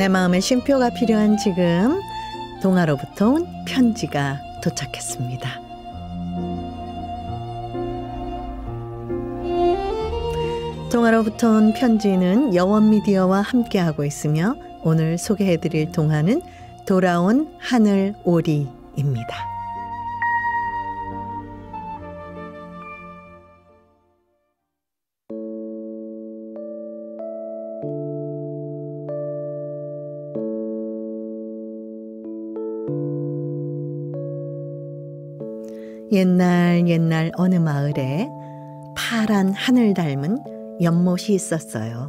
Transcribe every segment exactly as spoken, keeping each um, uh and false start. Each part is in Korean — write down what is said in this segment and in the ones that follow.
내 마음의 쉼표가 필요한 지금 동화로부터 온 편지가 도착했습니다. 동화로부터 온 편지는 여원미디어와 함께하고 있으며 오늘 소개해드릴 동화는 돌아온 하늘오리입니다. 옛날 옛날 어느 마을에 파란 하늘 닮은 연못이 있었어요.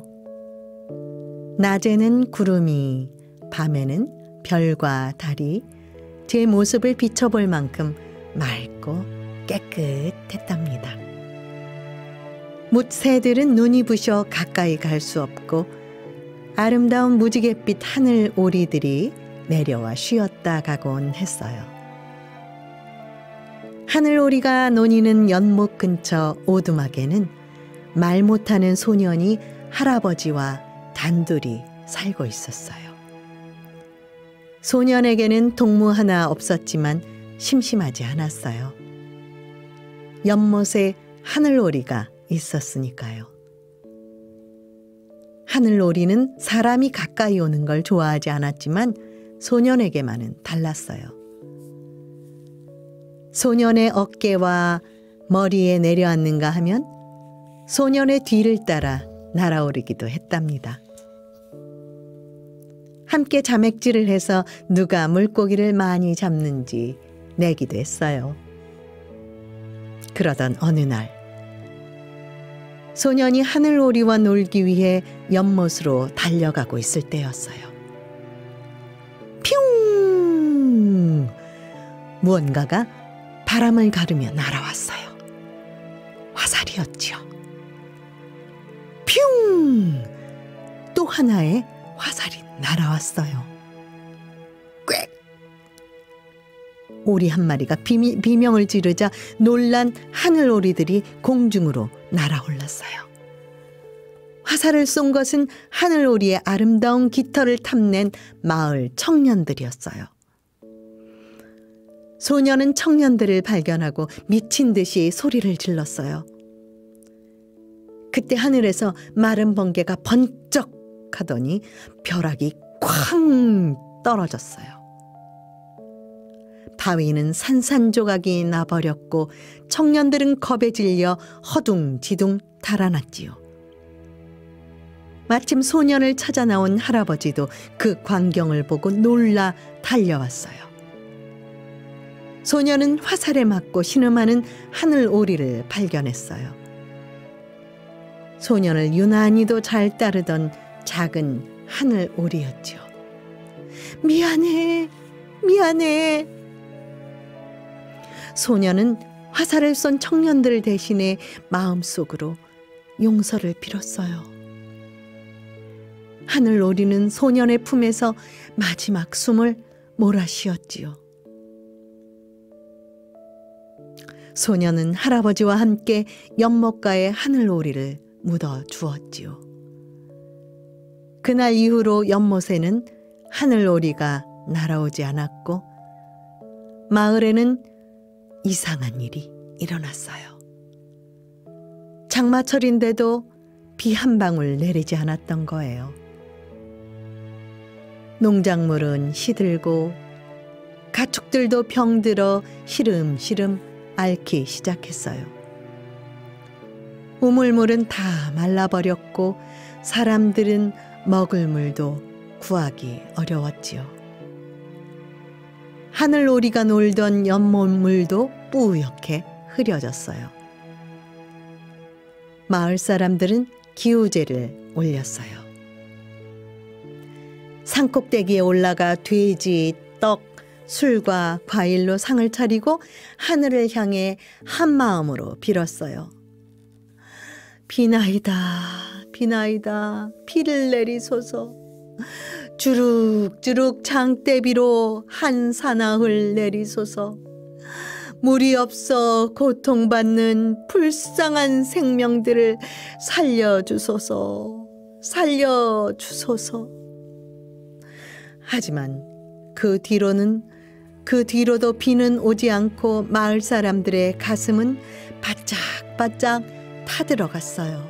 낮에는 구름이, 밤에는 별과 달이 제 모습을 비춰볼 만큼 맑고 깨끗했답니다. 뭇새들은 눈이 부셔 가까이 갈 수 없고 아름다운 무지갯빛 하늘 오리들이 내려와 쉬었다 가곤 했어요. 하늘오리가 노니는 연못 근처 오두막에는 말 못하는 소년이 할아버지와 단둘이 살고 있었어요. 소년에게는 동무 하나 없었지만 심심하지 않았어요. 연못에 하늘오리가 있었으니까요. 하늘오리는 사람이 가까이 오는 걸 좋아하지 않았지만 소년에게만은 달랐어요. 소년의 어깨와 머리에 내려앉는가 하면 소년의 뒤를 따라 날아오르기도 했답니다. 함께 자맥질을 해서 누가 물고기를 많이 잡는지 내기도 했어요. 그러던 어느 날 소년이 하늘오리와 놀기 위해 연못으로 달려가고 있을 때였어요. 퓨웅! 무언가가 바람을 가르며 날아왔어요. 화살이었지요. 퓨웅! 또 하나의 화살이 날아왔어요. 꽥! 오리 한 마리가 비미, 비명을 지르자 놀란 하늘오리들이 공중으로 날아올랐어요. 화살을 쏜 것은 하늘오리의 아름다운 깃털을 탐낸 마을 청년들이었어요. 소년은 청년들을 발견하고 미친 듯이 소리를 질렀어요. 그때 하늘에서 마른 번개가 번쩍 하더니 벼락이 쾅 떨어졌어요. 바위는 산산조각이 나버렸고 청년들은 겁에 질려 허둥지둥 달아났지요. 마침 소년을 찾아 나온 할아버지도 그 광경을 보고 놀라 달려왔어요. 소년은 화살에 맞고 신음하는 하늘오리를 발견했어요. 소년을 유난히도 잘 따르던 작은 하늘오리였죠. 미안해, 미안해. 소년은 화살을 쏜 청년들 대신에 마음속으로 용서를 빌었어요. 하늘오리는 소년의 품에서 마지막 숨을 몰아쉬었지요. 소년은 할아버지와 함께 연못가에 하늘오리를 묻어 주었지요. 그날 이후로 연못에는 하늘오리가 날아오지 않았고 마을에는 이상한 일이 일어났어요. 장마철인데도 비 한 방울 내리지 않았던 거예요. 농작물은 시들고 가축들도 병들어 시름시름 앓기 시작했어요. 우물물은 다 말라버렸고 사람들은 먹을 물도 구하기 어려웠지요. 하늘오리가 놀던 연못물도 뿌옇게 흐려졌어요. 마을 사람들은 기우제를 올렸어요. 산꼭대기에 올라가 돼지, 떡, 술과 과일로 상을 차리고 하늘을 향해 한마음으로 빌었어요. 비나이다, 비나이다, 비를 내리소서. 주룩주룩 장대비로 한 사나흘 내리소서. 물이 없어 고통받는 불쌍한 생명들을 살려주소서. 살려주소서. 하지만 그 뒤로는 그 뒤로도 비는 오지 않고 마을 사람들의 가슴은 바짝바짝 타들어갔어요.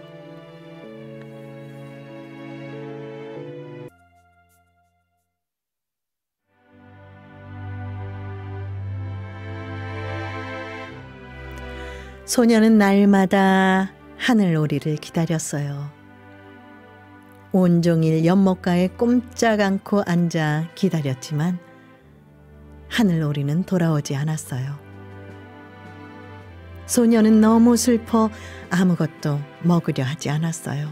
소녀는 날마다 하늘오리를 기다렸어요. 온종일 연못가에 꼼짝 않고 앉아 기다렸지만 하늘오리는 돌아오지 않았어요. 소녀는 너무 슬퍼 아무것도 먹으려 하지 않았어요.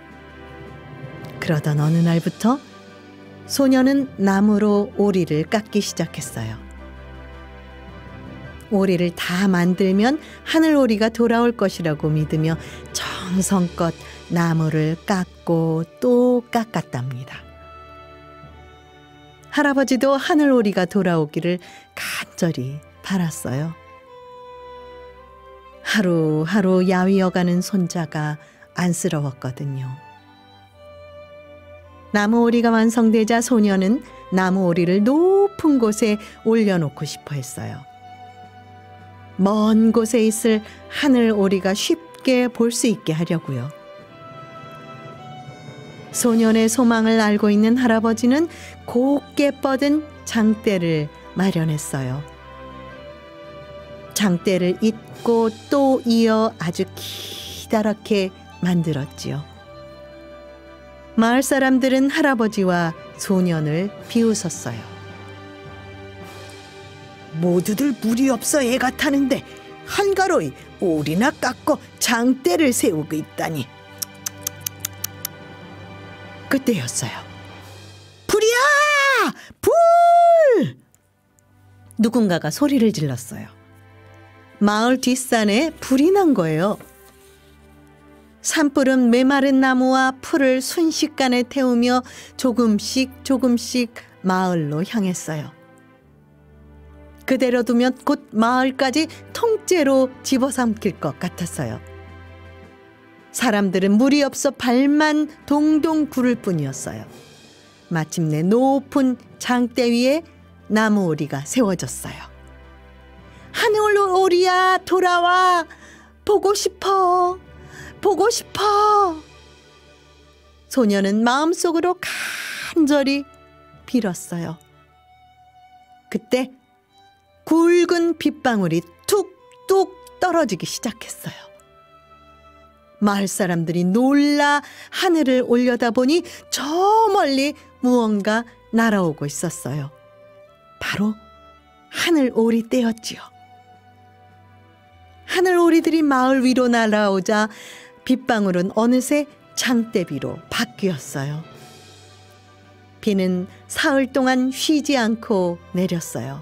그러던 어느 날부터 소녀는 나무로 오리를 깎기 시작했어요. 오리를 다 만들면 하늘오리가 돌아올 것이라고 믿으며 정성껏 나무를 깎고 또 깎았답니다. 할아버지도 하늘오리가 돌아오기를 간절히 바랐어요. 하루하루 야위어가는 손자가 안쓰러웠거든요. 나무오리가 완성되자 소녀는 나무오리를 높은 곳에 올려놓고 싶어 했어요. 먼 곳에 있을 하늘오리가 쉽게 볼 수 있게 하려고요. 소년의 소망을 알고 있는 할아버지는 곱게 뻗은 장대를 마련했어요. 장대를 잇고 또 이어 아주 기다랗게 만들었지요. 마을 사람들은 할아버지와 소년을 비웃었어요. 모두들 물이 없어 애가 타는데 한가로이 오리나 깎고 장대를 세우고 있다니. 그때였어요. 불이야! 불! 누군가가 소리를 질렀어요. 마을 뒷산에 불이 난 거예요. 산불은 메마른 나무와 풀을 순식간에 태우며 조금씩 조금씩 마을로 향했어요. 그대로 두면 곧 마을까지 통째로 집어삼킬 것 같았어요. 사람들은 물이 없어 발만 동동 구를 뿐이었어요. 마침내 높은 장대 위에 나무오리가 세워졌어요. 하늘오리야 돌아와. 보고 싶어. 보고 싶어. 소녀는 마음속으로 간절히 빌었어요. 그때 굵은 빗방울이 툭툭 떨어지기 시작했어요. 마을 사람들이 놀라 하늘을 올려다보니 저 멀리 무언가 날아오고 있었어요. 바로 하늘오리 떼였지요. 하늘오리들이 마을 위로 날아오자 빗방울은 어느새 장대비로 바뀌었어요. 비는 사흘 동안 쉬지 않고 내렸어요.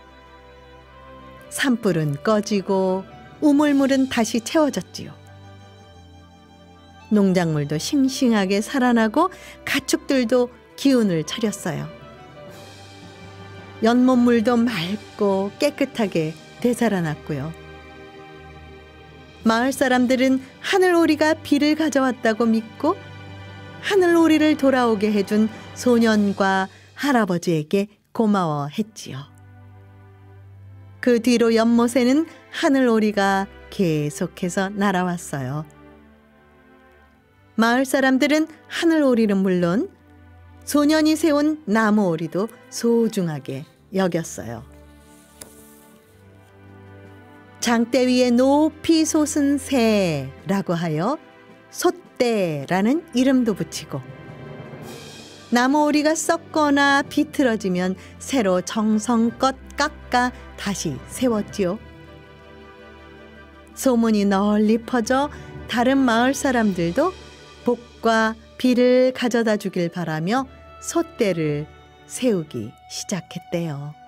산불은 꺼지고 우물물은 다시 채워졌지요. 농작물도 싱싱하게 살아나고 가축들도 기운을 차렸어요. 연못물도 맑고 깨끗하게 되살아났고요. 마을 사람들은 하늘오리가 비를 가져왔다고 믿고 하늘오리를 돌아오게 해준 소년과 할아버지에게 고마워했지요. 그 뒤로 연못에는 하늘오리가 계속해서 날아왔어요. 마을 사람들은 하늘오리는 물론 소년이 세운 나무오리도 소중하게 여겼어요. 장대 위에 높이 솟은 새라고 하여 솥대라는 이름도 붙이고, 나무오리가 썩거나 비틀어지면 새로 정성껏 깎아 다시 세웠지요. 소문이 널리 퍼져 다른 마을 사람들도 복과 비를 가져다 주길 바라며 솥대를 세우기 시작했대요.